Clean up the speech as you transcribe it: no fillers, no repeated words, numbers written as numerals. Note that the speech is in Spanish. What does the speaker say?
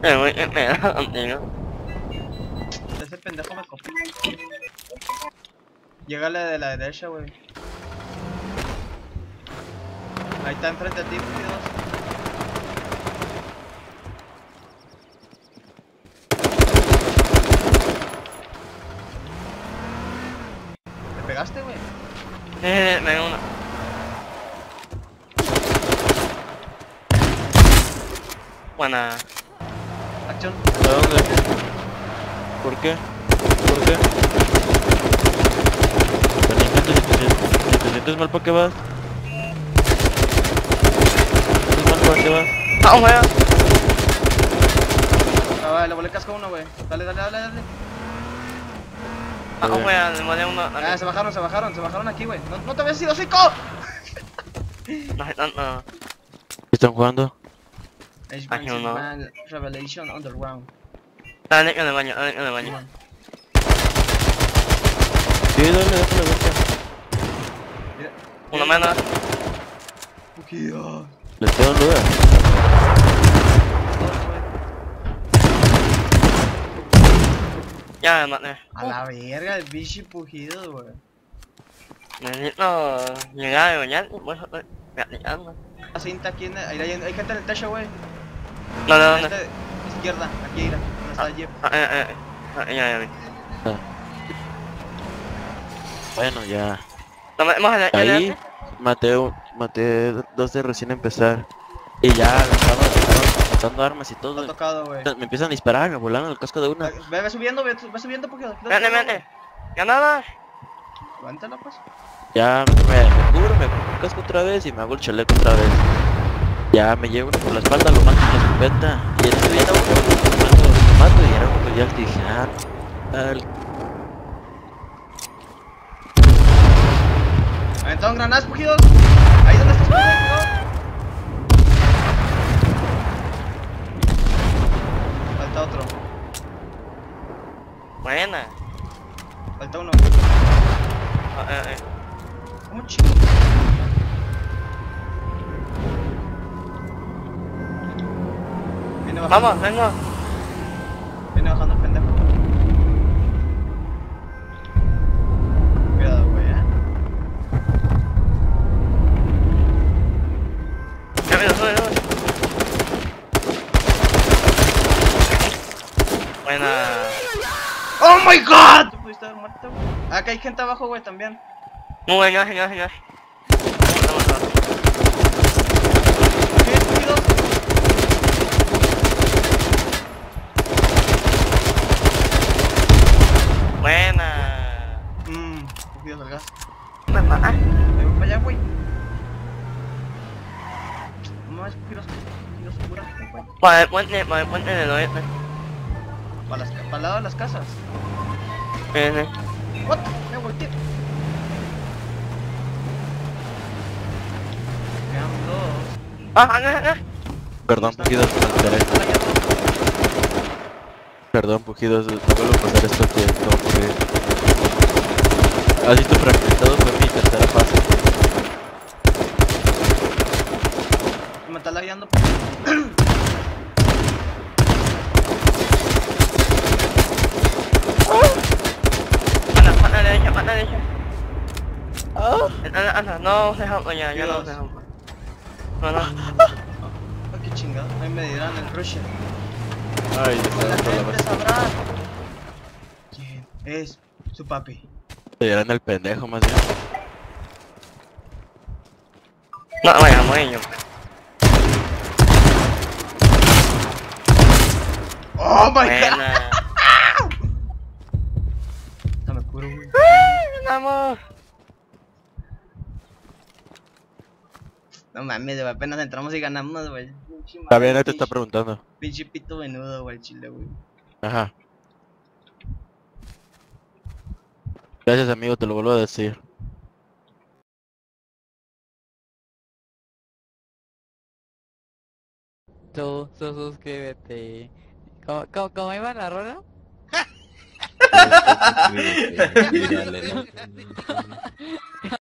güey, me da contigo. Ese pendejo me copió. Llégale de la derecha, güey. Ahí está enfrente de ti, Dios. ¿Le pegaste, güey? Me da una. Buena. Acción. ¿A dónde? ¿Por qué? ¿Por qué? Pero si te sientes mal, ¿para qué vas? ¿Sientes mal, para qué vas? Vamos, güey. Ah, vale, le volé casco a uno, güey. Dale, dale, dale, dale. Vamos, güey, le mandé uno. Ah, se bajaron aquí, güey. No te habías ido, hocico. No. ¿Qué están jugando? Age Aquí uno. Man Revelation Underground. Dale en el baño, dale en el baño. Sí, dale, vuelta. Mira. Uno menos. Pujidos. Les queda un lugar. Ya me maté. A la verga, el bichi pujido, güey. Necesito llegar a bañar y pues gateando. La cinta aquí hay gente en el techo, güey. No. Gente izquierda, aquí, mira. ¿Dónde está el jeep? Ya vi. Bueno, ya. Vamos a Ahí maté dos de recién empezar. Y ya estaba montando armas y Está todo. tocado, güey. Me empiezan a disparar, me volaron el casco de una. Ve subiendo, pujido. Vete. Ya nada. Aguántala, pues. Ya me cubro, me pongo el casco otra vez y me hago el chaleco otra vez. Ya me llevo uno por la espalda, lo mato con la escopeta. Y en eso viene uno, lo mato y era uno que ya dije, Aventaron granadas, pujidos. Ahí donde estás, pujido. Falta otro. Buena. Falta uno. Eh. ¿Cómo chido? Viene bajando. Vamos, venga. Viene bajando el pendejo. Cuidado, güey, Ya me lo sube. Buena. ¡Oh my god! Tú pudiste haber muerto, güey. Acá hay gente abajo, güey, también. Muy buena, genial. Vamos. ¿Qué, pujidos? Buena. Pujidos al gas. Mamá. Me voy para allá, güey. No más pujidos, cúrate, güey. Para el puente del oeste. Para el lado de las casas. Viene. What? Me volteé. Quedan dos. Perdón, pujidos, me alteré. Perdón, pujidos, no vuelvo a pasar esto que no ocurrir. Has visto fragmentado, fue mi tercera fase. Me está lagueando. Mata derecha. No se jampa ya no se jampa. No. Oh, qué chingado. Ahí me dirán el Russia. Ay, La por la gente base. sabrá quién es su papi. Te dirán el pendejo más bien. No, vaya, moño. Oh my god. Buena. No me curo, güey. Ganamos. No mames, güey. Apenas entramos y ganamos, güey. Está bien, ahí te está preguntando. Pinche pito venudo, güey, chile, güey. Ajá. Gracias, amigo, te lo vuelvo a decir. Tú suscríbete. ¿Cómo iba la rola? Suscríbete, dale,